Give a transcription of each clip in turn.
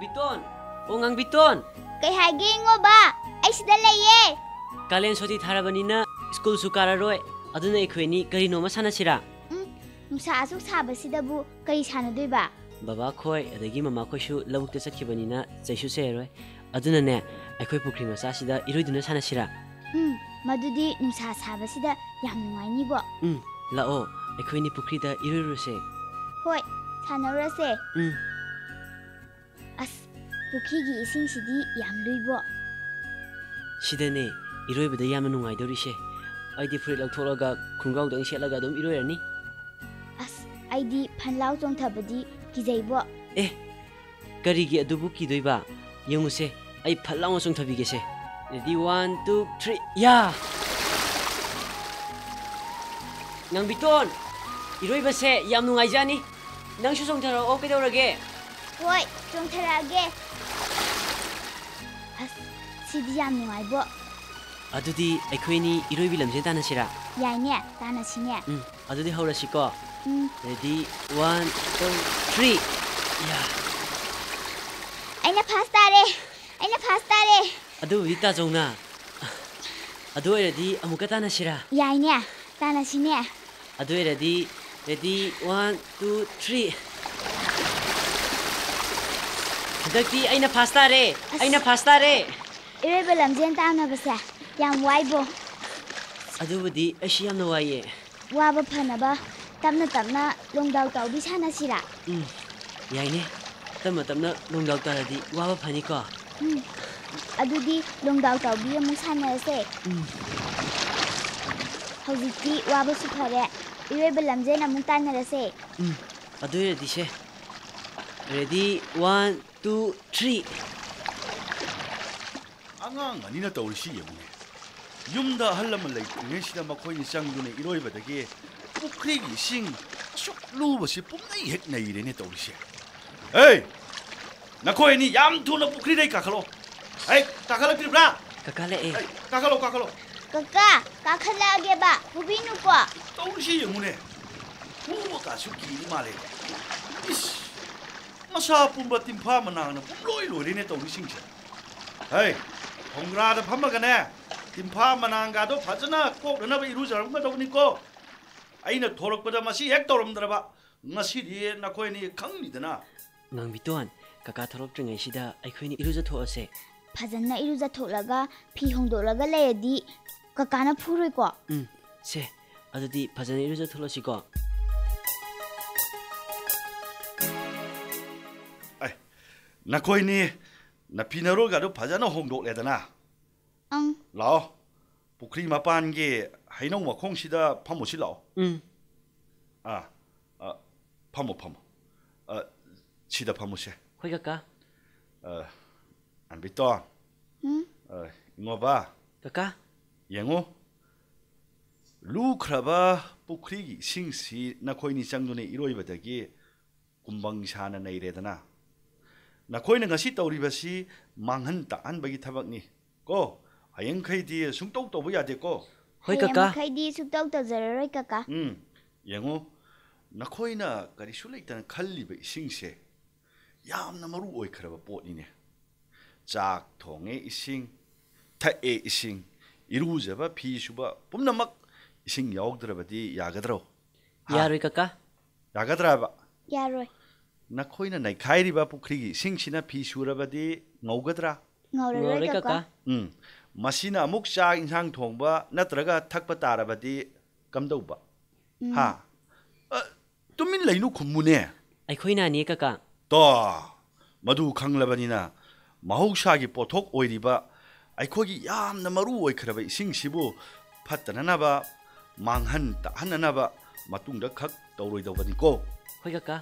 Ngangbiton! O Ngangbiton! Kay hagi ngo ba? Ay sida laye! Kalen soti tharabanina school su kararoi. Aduna ikhweni karino ma sanasira. Nungsa asuk saba sidabu kari sanadoi ba? Baba khoi adagi mama khoi su labuk te sakhibanina chaisu seroi. Aduna ne aikhoi pukri macha sida iroiduna sanasira. Madudi nungsa saba sida yam nungaini bo. Lao aikhoi ni pukri da iroiruse. Hoi, sanarase. As pukri gi ising sidi yam luibo. Sidane iroibada yam nungaidorise. Aidi furit lauthoraga khungau dang selaga dum iroirani. As aidi phanlau chong thabadi kizaibo. Karigi adubu kidoiba. Yenguse ai phanlau chong thabigese. Ready 1 2 3 ya. Ngangbiton iroibase yam nungaijani. Nangsu chong tharao kedaurage. Hoi, chong tharage. As sidi yam nungaibo. Adudi aikhweni iroibi lamje tanasira. Yaine, tanasine. Adudi haurasiko. Ready 1 2 3 ya. Aina pastare. Aina pastare. Adu vita jongna. Adu ready amuka tanasira. Yaine, tanasine. Adu ready 1 2 3 Hadaki aina pastare. Aina pastare. Iroiba lamjen tana basa. Yam waibo. Adu budi ashi yam nawaye. Waba phanaba. Tamna tamna longdaw tawbi sanasira. Yaine. Tamna longdaw taradi waba phani ko. Adudi longdaw tawbi amu sanase. Hojiki waba su phare. Iroiba lamjen amu tanarase. Adu ready se. Ready 1 2 3 Angang anina tawrisi yemune. Yumda hallamal lay sida makhoi changdune iroibadagi pukrigi sing suk lubasi pumnai hek nei rene tawrisi. Hey! Nakhoi ni yam thuna pukri dai kakhalo. Hey, kakhalo tribra. Kakale e. Kakhalo. Kaka, kakhalage ba. Hubinu ko. Tawrisi yemune. Puwa ka suki male. Is. Masa pumba timpa manang na pumloi rene tawrisi. Hey! Hongrada phamagane timpa manangado phajana koknaba irujaranga dawniko aina thorakpada masi hek tawramdraba ngasi di nakoini khangmidana Ngangbiton kaka thorok tringai sida aikhweni iruja thoase. Phajana iruja tholaga phi hongdolaga layadi kakana phuroi ko. Se adudi phajana iruja tholosiko. ai nakoini napinaro gado phajana hongdok ledana lao pukri mapan ge hainau makhong sida phamosi lao phamo sida phamose Hoi kaka. Anbiton ngoba Kaka. yengo lu khraba pukri gi singsi nakoini changdune iroibadagi kumbang sana nairedana nakoina ngasi tawribasi manghan ta anbagi thabakni ko ayeng khaidi sungtau tobu yade ko Hoi kaka. Khaidi suktaw tawjararoi kaka. yengo nakoina kari sulaitan khalliba isingse yamna maru oi khraba potni ne chak thonge ising thae ising irujaba phi suba pumnamak ising yaugdrabadi yagadro Yaroi kaka. yagadra ba Yaroi. nakoina nai khairiba pukri gi singsina phi surabadi ngaugadra Ngauraroi kaka. masina amuk cha insang thongba natraga thakpa tarabadi kamdauba ha tumin leinu khumune Aikhoina ni kaka. to madu khanglabanina mahaushagi pothok oiriba aikhogi yamna maru oikraba isingsibu phattananaba manghan ta hananaba matungda khak tawroidawani ko Hoi kaka.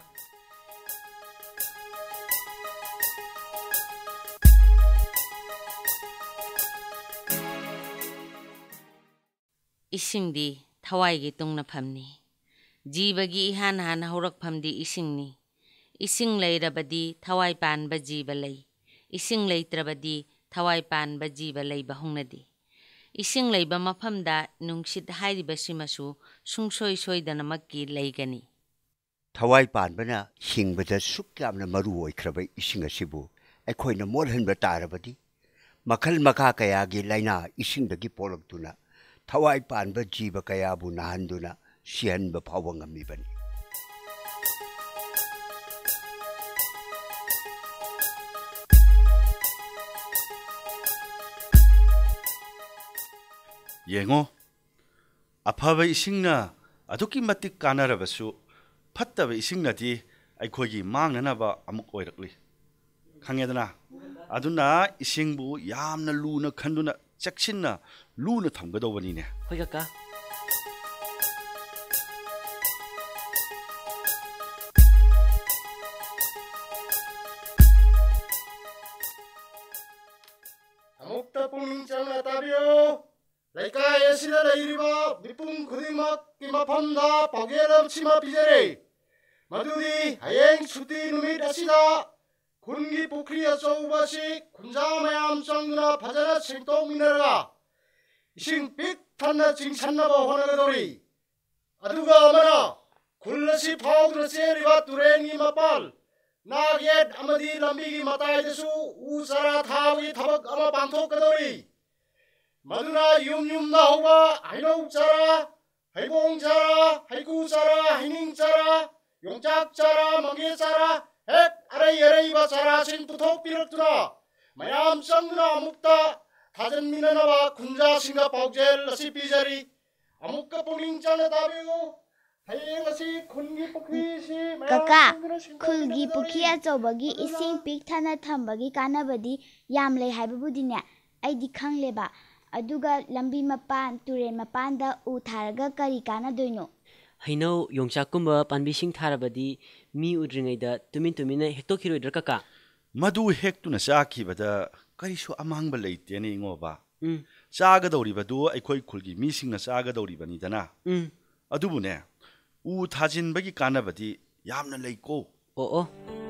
Isingdi thawai tungna phamni jibagi han horak phamdi isingni ising leirabadi thawai pan ba jiba lei ising leitrabadi thawai pan ba jiba lei bahungnadi ising leiba maphamda nungsit hairiba simasu sungsoi soidana makki leigani thawai pan bana hingbada sukyamna maru oikraba ising asibu ꯑꯩꯈꯣꯏꯅ ꯃꯣꯠꯍꯟꯕ ꯇꯥꯔꯕꯗꯤ ꯃꯈꯜ ꯃꯈꯥ ꯀꯌꯥꯒꯤ ꯂꯥꯏꯅꯥ ꯏꯁꯤꯡꯗꯒꯤ ꯄꯣꯛꯂꯛꯇꯨꯅ ꯊꯋꯥꯏ ꯄꯥꯟꯕ ꯖꯤꯕ ꯀꯌꯥꯕꯨ ꯅꯥꯍꯟꯗꯨꯅ ꯁꯤꯍꯟꯕ ꯐꯥꯎꯕ ꯉꯝꯃꯤꯕꯅꯤ꯫ ꯌꯦꯡꯉꯣ, ꯑꯐꯕ ꯏꯁꯤꯡꯅ ꯑꯗꯨꯛꯀꯤ ꯃꯇꯤꯛ ꯀꯥꯟꯅꯔꯕꯁꯨ ꯐꯠꯇꯕ ꯏꯁꯤꯡꯅꯗꯤ ꯑꯩꯈꯣꯏꯒꯤ ꯃꯥꯡꯅꯅꯕ ꯑꯃꯨꯛ ꯑꯣꯏꯔꯛꯂꯤ ꯈꯪꯉꯦꯗꯅ꯫ ꯑꯗꯨꯅ ꯏꯁꯤꯡꯕꯨ ꯌꯥꯝꯅ ꯂꯨꯅ ꯈꯟꯗꯨꯅ ꯆꯦꯛꯁꯤꯟꯅ ꯂꯨꯅ ꯊꯝꯒꯗꯧꯕꯅꯤꯅꯦ꯫ ꯍꯣꯏ ꯀꯀꯥ꯫ ꯑꯃꯨꯛꯇ ꯄꯨꯛꯅꯤꯡ ꯆꯪꯅ ꯇꯥꯕꯤꯌꯨ꯫ ꯂꯩꯀꯥꯏ ꯑꯁꯤꯗ ꯂꯩꯔꯤꯕ ꯃꯤꯄꯨꯝ ꯈꯨꯗꯤꯡꯃꯛꯀꯤ ꯃꯐꯝꯗ ꯄꯥꯎꯖꯦꯜ ꯑꯁꯤꯃ ꯄꯤꯖꯔꯤ ꯃꯗꯨꯗꯤ ꯍꯌꯦꯡ ꯁꯨꯇꯤ ꯅꯨꯃꯤꯠ ꯑꯁꯤꯗ ꯈꯨꯟꯒꯤ ꯄꯨꯈ꯭ꯔꯤ ꯑꯆꯧꯕ ꯑꯁꯤ ꯈꯨꯟꯖꯥ ꯃꯌꯥꯝ ꯆꯪꯗꯨꯅ ꯐꯖꯅ ꯁꯦꯡꯗꯣꯛꯃꯤꯟꯅꯔꯒ ꯏꯁꯤꯡ ꯄꯤꯛ ꯊꯟꯅ ꯆꯤꯡꯁꯟꯅꯕ ꯍꯣꯠꯅꯒꯗꯧꯔꯤ꯫ ꯑꯗꯨꯒ ꯑꯃꯅ ꯈꯨꯜ ꯑꯁꯤ ꯐꯥꯎꯗꯨꯅ ꯆꯦꯜꯂꯤꯕ ꯇꯨꯔꯦꯟꯒꯤ ꯃꯄꯥꯜ, ꯅꯥꯛ ꯌꯦꯠ ꯑꯃꯗꯤ ꯂꯝꯕꯤꯒꯤ ꯃꯇꯥꯏꯗꯁꯨ ꯎ ꯆꯥꯔꯥ ꯊꯥꯕꯒꯤ ꯊꯕꯛ ꯑꯃ ꯄꯥꯡꯊꯣꯛꯀꯗꯧꯔꯤ꯫ ꯃꯗꯨꯅ ꯌꯨꯝ ꯌꯨꯝꯗ ꯍꯧꯕ ꯍꯩꯅꯧ ꯆꯥꯔꯥ, ꯍꯩꯕꯣꯡ ꯆꯥꯔꯥ, ꯍꯩꯀꯨ ꯆꯥꯔꯥ, ꯍꯩꯅꯤꯡ ꯆꯥꯔꯥ, ꯌꯣꯡꯆꯥꯛ ꯆꯥꯔꯥ, ꯃꯪꯒꯦ ꯆꯥꯔꯥ, ꯍꯦꯛ ꯑꯔꯩꯕ ꯆꯥꯔꯥꯁꯤꯡ ꯄꯨꯊꯣꯛꯄꯤꯔꯛꯇꯨꯅ ꯃꯌꯥꯝ ꯆꯪꯗꯨꯅ ꯑꯃꯨꯛꯇ ꯊꯥꯖꯟꯃꯤꯟꯅꯅꯕ ꯈꯨꯟꯖꯥꯁꯤꯡꯗ ꯄꯥꯎꯖꯦꯜ ꯑꯁꯤ ꯄꯤꯖꯔꯤ꯫ ꯑꯃꯨꯛꯀ ꯄꯨꯛꯅꯤꯡ ꯆꯪꯅ ꯇꯥꯕꯤꯌꯨ꯫ ꯍꯌꯦꯡ ꯑꯁꯤ ꯈꯨꯟꯒꯤ ꯄꯨꯈ꯭ꯔꯤꯁꯤ ꯀꯀꯥ, ꯈꯨꯜꯒꯤ ꯄꯨꯈ꯭ꯔꯤ ꯑꯆꯧꯕꯒꯤ ꯏꯁꯤꯡ ꯄꯤꯛ ꯊꯟꯅ ꯊꯝꯕꯒꯤ ꯀꯥꯟꯅꯕꯗꯤ ꯌꯥꯝ ꯂꯩ ꯍꯥꯏꯕꯕꯨꯗꯤꯅꯦ ꯑꯩꯗꯤ ꯈꯪꯂꯦꯕ꯫ ꯑꯗꯨꯒ ꯂꯝꯕꯤ ꯃꯄꯥꯟ, ꯇꯨꯔꯦꯟ ꯃꯄꯥꯟꯗ ꯎ ꯊꯥꯔꯒ ꯀꯔꯤ ꯀꯥꯟꯅꯗꯣꯏꯅꯣ? ꯍꯩꯅꯧ, ꯌꯣꯡꯆꯥꯛꯀꯨꯝꯕ ꯄꯥꯝꯕꯤꯁꯤꯡ ꯊꯥꯔꯕꯗꯤ ꯃꯤ ꯎꯗ꯭ꯔꯤꯉꯩꯗ ꯇꯨꯃꯤꯟꯅ ꯍꯦꯛꯇꯣꯛꯈꯤꯔꯣꯏꯗ꯭ꯔꯥ ꯀꯀꯥ? ꯃꯗꯨ ꯍꯦꯛꯇꯨꯅ ꯆꯥꯈꯤꯕꯗ ꯀꯔꯤꯁꯨ ꯑꯃꯥꯡꯕ ꯂꯩꯇꯦꯅꯦ ꯏꯉꯣꯕ꯫ ꯎꯝ ꯆꯥꯒꯗꯧꯔꯤꯕꯗꯨ ꯑꯩꯈꯣꯏ ꯈꯨꯜꯒꯤ ꯃꯤꯁꯤꯡꯅ ꯆꯥꯒꯗꯧꯔꯤꯕꯅꯤꯗꯅ꯫ ꯑꯗꯨꯕꯨꯅꯦ, ꯎ ꯊꯥꯖꯤꯟꯕꯒꯤ ꯀꯥꯟꯅꯕꯗꯤ ꯌꯥꯝꯅ ꯂꯩꯀꯣ꯫ ꯑꯣ꯫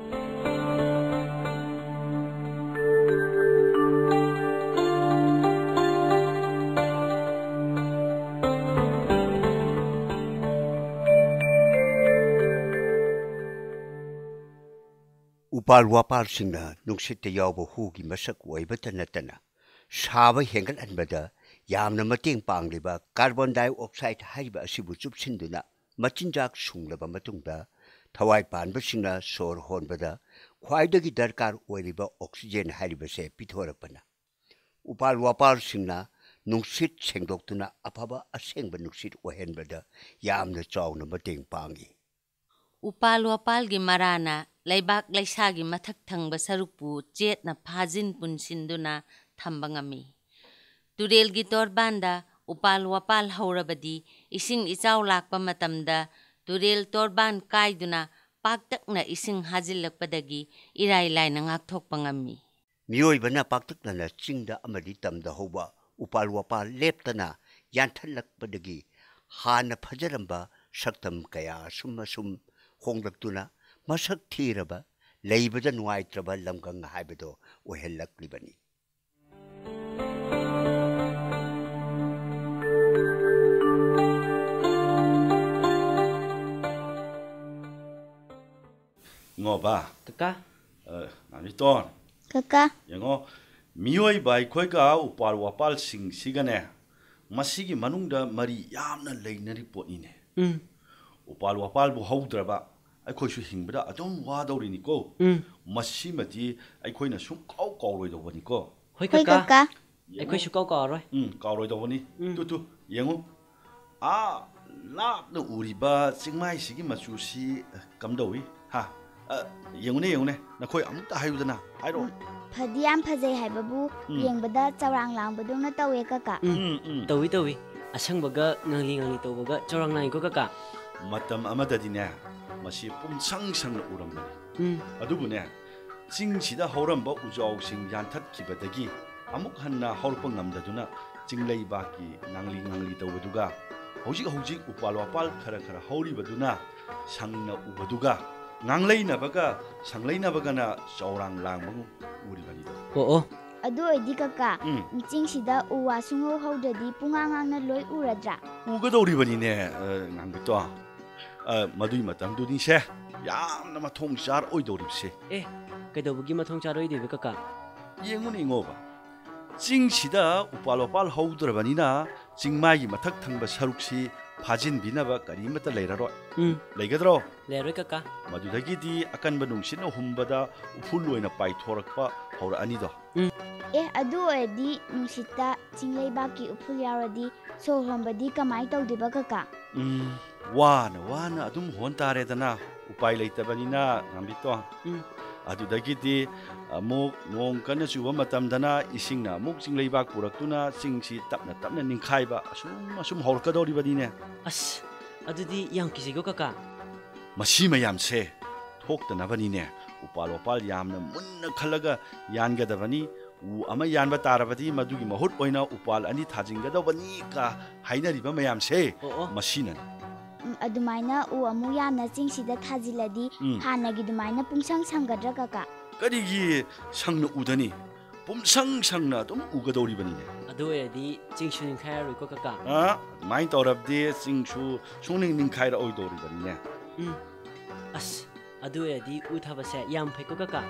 ꯎꯄꯥꯜ ꯋꯥꯄꯥꯜꯁꯤꯡꯅ ꯅꯨꯡꯁꯤꯠꯇ ꯌꯥꯎꯕ ꯍꯨꯒꯤ ꯃꯁꯛ ꯑꯣꯏꯕꯇ ꯅꯠꯇꯅ ꯁꯥꯕ ꯍꯦꯟꯒꯠꯍꯟꯕꯗ ꯌꯥꯝꯅ ꯃꯇꯦꯡ ꯄꯥꯡꯂꯤꯕ ꯀꯥꯔꯕꯣꯟ ꯗꯥꯏꯑꯣꯛꯁꯥꯏꯗ ꯍꯥꯏꯔꯤꯕ ꯑꯁꯤꯕꯨ ꯆꯨꯞꯁꯤꯟꯗꯨꯅ ꯃꯆꯤꯟꯖꯥꯛ ꯁꯨꯡꯂꯕ ꯃꯇꯨꯡꯗ ꯊꯋꯥꯏ ꯄꯥꯟꯕꯁꯤꯡꯅ ꯁꯣꯔ ꯍꯣꯟꯕꯗ ꯈ꯭ꯋꯥꯏꯗꯒꯤ ꯗꯔꯀꯥꯔ ꯑꯣꯏꯔꯤꯕ ꯑꯣꯛꯁꯤꯖꯦꯟ ꯍꯥꯏꯔꯤꯕꯁꯦ ꯄꯤꯊꯣꯔꯛꯄꯅ ꯎꯄꯥꯜ ꯋꯥꯄꯥꯜꯁꯤꯡꯅ ꯅꯨꯡꯁꯤꯠ ꯁꯦꯡꯗꯣꯛꯇꯨꯅ ꯑꯐꯕ ꯑꯁꯦꯡꯕ ꯅꯨꯡꯁꯤꯠ ꯑꯣꯏꯍꯟꯕꯗ ꯌꯥꯝꯅ ꯆꯥꯎꯅ ꯃꯇꯦꯡ ꯄꯥꯡꯏ꯫ ꯎꯄꯥꯜ ꯋꯥꯄꯥꯜꯒꯤ ꯃꯔꯥꯅ ꯂꯩꯕꯥꯛ ꯂꯩꯁꯥꯒꯤ ꯃꯊꯛ ꯊꯪꯕ ꯁꯔꯨꯛꯄꯨ ꯆꯦꯠꯅ ꯐꯥꯖꯤꯟ ꯄꯨꯟꯁꯤꯟꯗꯨꯅ ꯊꯝꯕ ꯉꯝꯃꯤ꯫ ꯇꯨꯔꯦꯜꯒꯤ ꯇꯣꯔꯕꯥꯟꯗ ꯎꯄꯥꯜ ꯋꯥꯄꯥꯜ ꯍꯧꯔꯕꯗꯤ ꯏꯁꯤꯡ ꯏꯆꯥꯎ ꯂꯥꯛꯄ ꯃꯇꯝꯗ ꯇꯨꯔꯦꯜ ꯇꯣꯔꯕꯥꯟ ꯀꯥꯏꯗꯨꯅ ꯄꯥꯛꯇꯛꯅ ꯏꯁꯤꯡ ꯍꯥꯖꯤꯜꯂꯛꯄꯗꯒꯤ ꯏꯔꯥꯏ ꯂꯥꯏꯅ ꯉꯥꯛꯊꯣꯛꯄ ꯉꯝꯃꯤ꯫ ꯃꯤꯑꯣꯏꯕꯅ ꯄꯥꯛꯇꯛꯅꯅ ꯆꯤꯡꯗ ꯑꯃꯗꯤ ꯇꯝꯗ ꯍꯧꯕ ꯎꯄꯥꯜ ꯋꯥꯄꯥꯜ ꯂꯦꯞꯇꯅ ꯌꯥꯟꯊꯠꯂꯛꯄꯗꯒꯤ ꯍꯥꯟꯅ ꯐꯖꯔꯝꯕ ꯁꯛꯇꯝ ꯀꯌꯥ ꯑꯁꯨꯝ ꯍꯣꯡꯂꯛꯇꯨꯅ ꯃꯁꯛ ꯊꯤꯔꯕ, ꯂꯩꯕꯗ ꯅꯨꯡꯉꯥꯏꯇ꯭ꯔꯕ ꯂꯝꯒꯪ ꯍꯥꯏꯕꯗꯣ ꯑꯣꯏꯍꯜꯂꯛꯂꯤꯕꯅꯤ꯫ ꯏꯉꯣꯕ, ꯀꯀꯥ꯫ ꯅꯥꯃꯤꯇꯣꯟ, ꯀꯀꯥ, ꯌꯦꯡꯉꯣ, ꯃꯤꯑꯣꯏꯕ ꯑꯩꯈꯣꯏꯒ ꯎꯄꯥꯜ ꯋꯥꯄꯥꯜꯁꯤꯡꯁꯤꯒꯅꯦ ꯃꯁꯤꯒꯤ ꯃꯅꯨꯡꯗ ꯃꯔꯤ ꯌꯥꯝꯅ ꯂꯩꯅꯔꯤ ꯄꯣꯠꯅꯤꯅꯦ꯫ ꯎꯄꯥꯜ ꯋꯥꯄꯥꯜꯕꯨ ꯍꯧꯗ꯭ꯔꯕ ꯑꯩꯈꯣꯏꯁꯨ ꯍꯤꯡꯕꯗ ꯑꯗꯨꯝ ꯋꯥꯗꯧꯔꯤꯅꯤꯀꯣ꯫ ꯃꯁꯤꯃꯗꯤ ꯑꯩꯈꯣꯏꯅ ꯁꯨꯡꯀꯥꯎ ꯀꯥꯎꯔꯣꯏꯗꯧꯕꯅꯤꯀꯣ꯫ ꯍꯣꯏ ꯍꯣꯏ ꯀꯀꯥ, ꯀꯀꯥ, ꯑꯩꯈꯣꯏꯁꯨ ꯀꯥꯎꯔꯣꯏ꯫ ꯀꯥꯎꯔꯣꯏꯗꯧꯕꯅꯤ꯫ ꯇꯨ ꯌꯦꯡꯉꯨ, ꯂꯥꯞꯅ ꯎꯔꯤꯕ ꯆꯤꯡꯃꯥꯏꯁꯤꯒꯤ ꯃꯆꯨꯁꯤ ꯀꯝꯗꯧꯏ? ꯌꯦꯡꯉꯨꯅꯦ, ꯅꯈꯣꯏ ꯑꯃꯨꯛꯇ ꯍꯥꯏꯌꯨꯗꯅ, ꯍꯥꯏꯔꯣ꯫ ꯐꯗꯤ ꯌꯥꯝ ꯐꯖꯩ ꯍꯥꯏꯕꯕꯨ ꯌꯦꯡꯕꯗ ꯆꯧꯔꯥꯡ ꯂꯥꯡꯕꯗꯧꯅ ꯇꯧꯋꯦ ꯀꯀꯥ꯫ ꯇꯧꯏ꯫ ꯑꯁꯪꯕꯒ ꯉꯥꯡꯂꯤ ꯇꯧꯕꯒ ꯆꯧꯔꯥꯡ ꯂꯥꯡꯏꯀꯣ ꯀꯀꯥ꯫ ꯃꯇꯝ ꯑꯃꯗꯗꯤꯅꯦ ꯃꯁꯤ ꯄꯨꯝꯁꯪ ꯁꯪꯅ ꯎꯔꯝꯕꯅꯤ꯫ ꯑꯗꯨꯕꯨꯅꯦ, ꯆꯤꯡꯁꯤꯗ ꯍꯧꯔꯝꯕ ꯎꯖꯥꯎꯁꯤꯡ ꯌꯥꯟꯊꯠꯈꯤꯕꯗꯒꯤ ꯑꯃꯨꯛ ꯍꯟꯅ ꯍꯧꯔꯛꯄ ꯉꯝꯗꯗꯨꯅ ꯆꯤꯡꯂꯩꯕꯥꯛꯀꯤ ꯉꯥꯡꯂꯤ ꯇꯧꯕꯗꯨꯒ ꯍꯧꯖꯤꯛ ꯎꯄꯥꯜ ꯋꯥꯄꯥꯜ ꯈꯔ ꯍꯧꯔꯤꯕꯗꯨꯅ ꯁꯪꯅ ꯎꯕꯗꯨꯒ ꯉꯥꯡꯂꯩꯅꯕꯒ ꯁꯪꯂꯩꯅꯕꯒꯅ ꯆꯧꯔꯥꯡ ꯂꯥꯡꯕ ꯎꯔꯤꯕꯅꯤꯗꯣ꯫ ꯑꯣ꯫ ꯑꯗꯨ ꯑꯣꯏꯗꯤ ꯀꯀꯥ, ꯆꯤꯡꯁꯤꯗ ꯎ ꯋꯥ ꯁꯨꯡꯍꯧ ꯍꯧꯗ꯭ꯔꯗꯤ ꯄꯨꯡꯉꯥꯡꯉꯥꯡꯅ ꯂꯣꯏ ꯎꯔꯗ꯭ꯔꯥ? ꯎꯒꯗꯧꯔꯤꯕꯅꯤꯅꯦ ꯉꯥꯡꯕꯤꯇꯣ꯫ ꯃꯗꯨꯏ ꯃꯇꯝꯗꯨꯅꯤꯁꯦ ꯌꯥꯝꯅ ꯃꯊꯣꯡ ꯆꯥꯔ ꯑꯣꯏꯗꯧꯔꯤꯕꯁꯦ꯫ ꯀꯩꯗꯧꯕꯒꯤ ꯃꯊꯣꯡ ꯆꯥꯔꯣꯏꯗꯣꯏꯕ ꯀꯀꯥ ꯌꯦꯡꯉꯨꯅꯦ ꯏꯉꯣꯕ ꯆꯤꯡꯁꯤꯗ ꯎꯄꯥꯜ ꯋꯥꯄꯥꯜ ꯍꯧꯗ꯭ꯔꯕꯅꯤꯅ ꯆꯤꯡꯃꯥꯏꯒꯤ ꯃꯊꯛ ꯊꯪꯕ ꯁꯔꯨꯛꯁꯤ ꯐꯥꯖꯤꯟꯕꯤꯅꯕ ꯀꯔꯤꯃꯠꯇ ꯂꯩꯔꯔꯣꯏ ꯂꯩꯒꯗ꯭ꯔꯣ ꯂꯩꯔꯣꯏ ꯀꯀꯥ ꯃꯗꯨꯗꯒꯤꯗꯤ ꯑꯀꯟꯕ ꯅꯨꯡꯁꯤꯠꯅ ꯍꯨꯝꯕꯗ ꯎꯐꯨꯜ ꯑꯣꯏꯅ ꯄꯥꯏꯊꯣꯔꯛꯄ ꯍꯧꯔꯛꯑꯅꯤꯗꯣ ꯑꯗꯨ ꯑꯣꯏꯔꯗꯤ ꯅꯨꯡꯁꯤꯠꯇ ꯆꯤꯡꯂꯩꯕꯥꯛꯀꯤ ꯎꯐꯨꯜ ꯌꯥꯎꯔꯗꯤ ꯁꯣꯔ ꯍꯣꯟꯕꯗꯤ ꯀꯃꯥꯏꯅ ꯇꯧꯗꯣꯏꯕ ꯀꯀꯥ ꯋꯥꯅ ꯑꯗꯨꯝ ꯍꯣꯟ ꯇꯥꯔꯦꯗꯅ ꯎꯄꯥꯏ ꯂꯩꯇꯕꯅꯤꯅ ꯉꯝꯕꯤꯇꯣ ꯑꯗꯨꯗꯒꯤꯗꯤ ꯑꯃꯨꯛ ꯅꯣꯡ ꯀꯟꯅ ꯆꯨꯕ ꯃꯇꯝꯗꯅ ꯏꯁꯤꯡꯅ ꯑꯃꯨꯛ ꯆꯤꯡꯂꯩꯕꯥꯛ ꯄꯨꯔꯛꯇꯨꯅ ꯆꯤꯡꯁꯤ ꯇꯞꯅ ꯇꯞꯅ ꯅꯤꯡꯈꯥꯏꯕ ꯑꯁꯨꯝ hꯧꯔꯛꯀꯗꯧꯔꯤꯕꯅꯤꯅꯦ ꯑꯁ ꯑꯗꯨꯗꯤ ꯌꯥꯝ ꯀꯤꯖꯩꯀꯣ ꯀꯀꯥ ꯃꯁꯤ ꯃꯌꯥꯝꯁꯦ ꯊꯣꯛꯇꯅꯕꯅꯤꯅꯦ ꯎꯄꯥꯜ ꯋꯥꯄꯥꯜ ꯌꯥꯝꯅ ꯃꯨꯟꯅ ꯈꯜꯂꯒ ꯌꯥꯟꯒꯗꯕꯅꯤ ꯎ ꯑꯃ ꯌꯥꯟꯕ ꯇꯥꯔꯕꯗꯤ ꯃꯗꯨꯒꯤ ꯃꯍꯨꯠ ꯑꯣꯏꯅ ꯎꯄꯥꯜ ꯑꯅꯤ ꯊꯥꯖꯤꯟꯒꯗꯧꯕꯅꯤ ꯀ ꯍꯥꯏꯅꯔꯤꯕ ꯃꯌꯥꯝꯁꯦ ꯃꯁꯤꯅꯅꯤ ꯑꯗꯨꯃꯥꯏꯅ ꯎ ꯑꯃꯨꯛ ꯌꯥꯝꯅ ꯆꯤꯡꯁꯤꯗ ꯊꯥꯖꯤꯜꯂꯗꯤ ꯍꯥꯟꯅꯒꯤ ꯑꯗꯨꯃꯥꯏꯅ ꯄꯨꯡꯁꯪ ꯁꯪꯒꯗ꯭ꯔꯥ ꯀꯀꯥ ꯀꯔꯤꯒꯤ ꯁꯪꯅ ꯎꯗꯅꯤ ꯄꯨꯝꯁꯪ ꯑꯗꯨꯝ ꯎꯒꯗꯧꯔꯤꯕꯅꯤꯅꯦ ꯑꯗꯨ ꯑꯣꯏꯔꯗꯤ ꯆꯤꯡꯁꯨ ꯅꯤꯡꯈꯥꯏꯔꯔꯣꯏꯀꯣ ꯀꯀꯥ ꯑꯗꯨꯃꯥꯏꯅ ꯇꯧꯔꯕꯗꯤ ꯆꯤꯡꯁꯨ ꯁꯨꯡꯅꯤꯡ ꯅꯤꯡꯈꯥꯏꯔꯛꯑꯣꯏꯗꯧꯔꯤꯕꯅꯤꯅꯦ ꯑꯁ ꯑꯗꯨ ꯑꯣꯏꯔꯗꯤ ꯎ ꯊꯥꯕꯁꯦ ꯌꯥꯝ ꯐꯩꯀꯣ ꯀꯀꯥ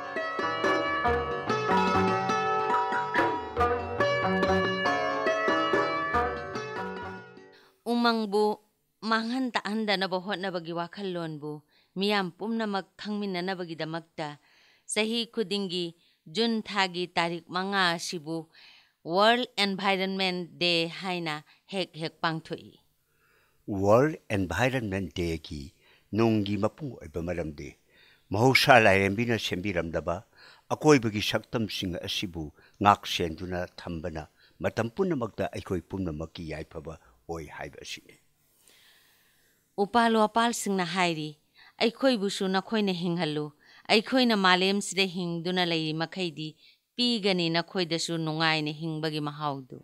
ꯎꯃꯪꯕꯨ ꯃꯥꯡꯍꯟ ꯇꯥꯛꯍꯟꯗꯅꯕ ꯍꯣꯠꯅꯕꯒꯤ ꯋꯥꯈꯜꯂꯣꯟꯕꯨ ꯃꯤꯌꯥꯝ ꯄꯨꯝꯅꯃꯛ ꯈꯪꯃꯤꯟꯅꯅꯕꯒꯤꯗꯃꯛꯇ ꯆꯍꯤ ꯈꯨꯗꯤꯡꯒꯤ ꯖꯨꯟ ꯊꯥꯒꯤ ꯇꯥꯔꯤꯛ 5 ꯑꯁꯤꯕꯨ ꯋꯥꯔꯜꯗ ꯑꯦꯟꯚꯥꯏꯔꯟꯃꯦꯟ ꯗꯦ ꯍꯥꯏꯅ ꯍꯦꯛ ꯄꯥꯡꯊꯣꯛꯏ ꯋꯥꯔꯜꯗ ꯑꯦꯟꯚꯥꯏꯔꯟꯃꯦꯟ ꯗꯦꯒꯤ ꯅꯨꯡꯒꯤ ꯃꯄꯨꯡ ꯑꯣꯏꯕ ꯃꯔꯝꯗꯤ ꯃꯍꯧꯁꯥ ꯂꯥꯏꯔꯦꯝꯕꯤꯅ ꯁꯦꯝꯕꯤꯔꯝꯂꯕ ꯑꯀꯣꯏꯕꯒꯤ ꯁꯛꯇꯝꯁꯤꯡ ꯑꯁꯤꯕꯨ ꯉꯥꯛꯁꯦꯟꯗꯨꯅ ꯊꯝꯕꯅ ꯃꯇꯝ ꯄꯨꯝꯅꯃꯛꯇ ꯑꯩꯈꯣꯏ ꯄꯨꯝꯅꯃꯛꯀꯤ ꯌꯥꯏꯐꯕ ꯑꯣꯏ ꯍꯥꯏꯕ ꯑꯁꯤꯅꯤ ꯎꯄꯥꯜ ꯋꯥꯄꯥꯜꯁꯤꯡꯅ ꯍꯥꯏꯔꯤ ꯑꯩꯈꯣꯏꯕꯨꯁꯨ ꯅꯈꯣꯏꯅ ꯍꯤꯡꯍꯜꯂꯨ ꯑꯩꯈꯣꯏꯅ ꯃꯥꯂꯦꯝꯁꯤꯗ ꯍꯤꯡꯗꯨꯅ ꯂꯩꯔꯤ ꯃꯈꯩꯗꯤ ꯄꯤꯒꯅꯤ ꯅꯈꯣꯏꯗꯁꯨ ꯅꯨꯡꯉꯥꯏꯅ ꯍꯤꯡꯕꯒꯤ ꯃꯍꯥꯎꯗꯨ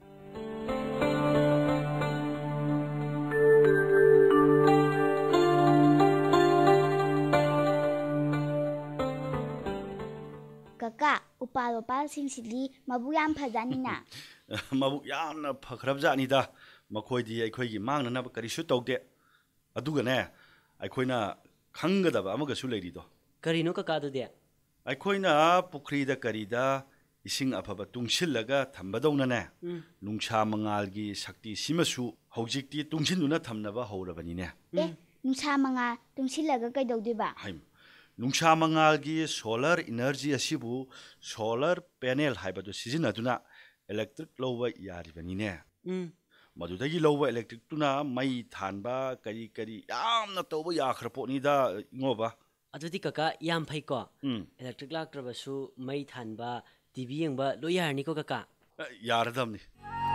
ꯀꯀꯥ ꯎꯄꯥꯜ ꯋꯥꯄꯥꯜꯁꯤꯡꯁꯤꯗꯤ ꯃꯕꯨꯛ ꯌꯥꯝ ꯐꯖꯅꯤꯅ ꯃꯕꯨꯛ ꯌꯥꯝꯅ ꯐꯈ꯭ꯔꯕꯖꯥꯠꯅꯤꯗ ꯃꯈꯣꯏꯗꯤ ꯑꯩꯈꯣꯏꯒꯤ ꯃꯥꯡꯅꯅꯕ ꯀꯔꯤꯁꯨ ꯇꯧꯗꯦ ꯑꯗꯨꯒꯅꯦ ꯑꯩꯈꯣꯏꯅ ꯈꯪꯒꯗꯕ ꯑꯃꯒꯁꯨ ꯂꯩꯔꯤꯗꯣ ꯀꯔꯤꯅꯣ ꯀꯀꯥ ꯑꯗꯨꯗꯤ ꯑꯩꯈꯣꯏꯅ ꯄꯨꯈ꯭ꯔꯤꯗ ꯀꯔꯤꯗ ꯏꯁꯤꯡ ꯑꯐꯕ ꯇꯨꯡꯁꯤꯜꯂꯒ ꯊꯝꯕꯗꯧꯅꯅꯦ ꯅꯨꯡꯁꯥ ꯃꯉꯥꯜꯒꯤ ꯁꯛꯇꯤꯁꯤꯃꯁꯨ ꯍꯧꯖꯤꯛꯇꯤ ꯇꯨꯡꯁꯤꯟꯗꯨꯅ ꯊꯝꯅꯕ ꯍꯧꯔꯕꯅꯤꯅꯦ ꯅꯨꯡꯁꯥ ꯃꯉꯥꯜ ꯇꯨꯡꯁꯤꯜꯂꯒ ꯀꯩꯗꯧꯗꯣꯏꯕ ꯅꯨꯡꯁꯥ ꯃꯉꯥꯜꯒꯤ ꯁꯣꯂꯔ ꯏꯅꯔꯖꯤ ꯑꯁꯤꯕꯨ ꯁꯣꯂꯔ ꯄꯦꯅꯦꯜ ꯍꯥꯏꯕꯗꯨ ꯁꯤꯖꯤꯟꯅꯗꯨꯅ ꯏꯂꯦꯛꯇ꯭ꯔꯤꯛ ꯂꯧꯕ ꯌꯥꯔꯤꯕꯅꯤꯅꯦ ꯃꯗꯨꯗꯒꯤ ꯂꯧꯕ ꯏꯂꯦꯛꯇ꯭ꯔꯤꯛꯇꯨꯅ ꯃꯩ ꯊꯥꯟꯕ ꯀꯔꯤ ꯌꯥꯝꯅ ꯇꯧꯕ ꯌꯥꯈ꯭ꯔ ꯄꯣꯠꯅꯤꯗ ꯏꯉꯣꯕ ꯑꯗꯨꯗꯤ ꯀꯀꯥ ꯌꯥꯝ ꯐꯩꯀꯣ ꯏꯂꯦꯛꯇ꯭ꯔꯤꯛ ꯂꯥꯛꯇ꯭ꯔꯕꯁꯨ ꯃꯩ ꯊꯥꯟꯕ ꯇꯤꯚꯤ ꯌꯦꯡꯕ ꯂꯣꯏ ꯌꯥꯔꯅꯤꯀꯣ ꯀꯀꯥ ꯌꯥꯔꯗꯕꯅꯤ